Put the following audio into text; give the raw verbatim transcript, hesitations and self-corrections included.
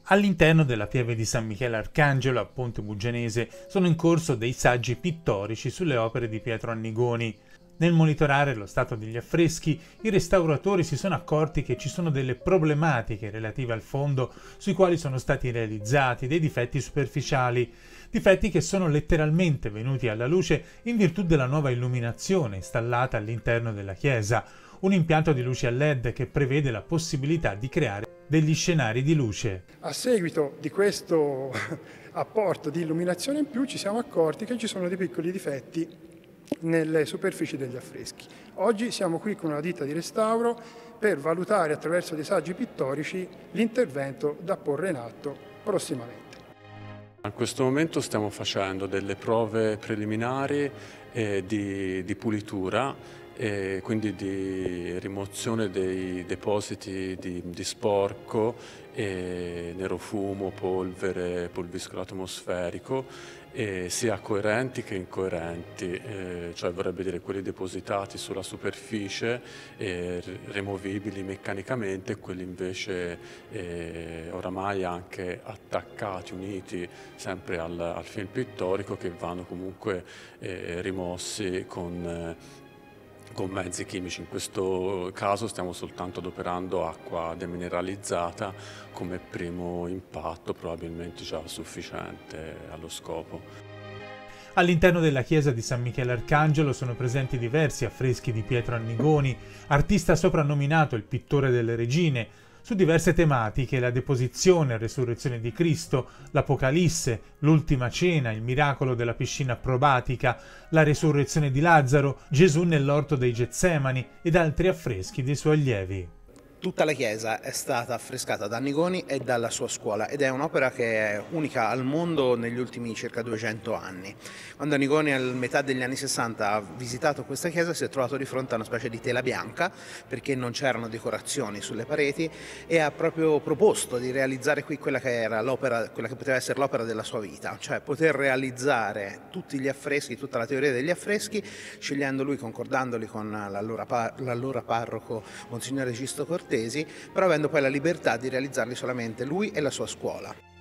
All'interno della pieve di San Michele Arcangelo, a Ponte Bugenese, sono in corso dei saggi pittorici sulle opere di Pietro Annigoni. Nel monitorare lo stato degli affreschi, i restauratori si sono accorti che ci sono delle problematiche relative al fondo sui quali sono stati realizzati dei difetti superficiali, difetti che sono letteralmente venuti alla luce in virtù della nuova illuminazione installata all'interno della chiesa, un impianto di luci a L E D che prevede la possibilità di creare degli scenari di luce. A seguito di questo apporto di illuminazione in più ci siamo accorti che ci sono dei piccoli difetti nelle superfici degli affreschi. Oggi siamo qui con una ditta di restauro per valutare attraverso dei saggi pittorici l'intervento da porre in atto prossimamente. In questo momento stiamo facendo delle prove preliminari eh, di, di pulitura e quindi di rimozione dei depositi di, di sporco, e nerofumo, polvere, pulviscolato atmosferico, e sia coerenti che incoerenti, eh, cioè vorrebbe dire quelli depositati sulla superficie, eh, rimovibili meccanicamente, e quelli invece eh, oramai anche attaccati, uniti sempre al, al film pittorico, che vanno comunque eh, rimossi con eh, con mezzi chimici. In questo caso stiamo soltanto adoperando acqua demineralizzata come primo impatto, probabilmente già sufficiente allo scopo. All'interno della chiesa di San Michele Arcangelo sono presenti diversi affreschi di Pietro Annigoni, artista soprannominato il pittore delle regine, su diverse tematiche: la deposizione e resurrezione di Cristo, l'Apocalisse, l'Ultima Cena, il miracolo della piscina probatica, la resurrezione di Lazzaro, Gesù nell'orto dei Getsemani ed altri affreschi dei suoi allievi. Tutta la chiesa è stata affrescata da Annigoni e dalla sua scuola ed è un'opera che è unica al mondo negli ultimi circa duecento anni. Quando Annigoni a metà degli anni sessanta ha visitato questa chiesa si è trovato di fronte a una specie di tela bianca perché non c'erano decorazioni sulle pareti e ha proprio proposto di realizzare qui quella che era l'opera, quella che poteva essere l'opera della sua vita, cioè poter realizzare tutti gli affreschi, tutta la teoria degli affreschi, scegliendo lui, concordandoli con l'allora, par l'allora parroco Monsignore Gisto Cortesi, però avendo poi la libertà di realizzarli solamente lui e la sua scuola.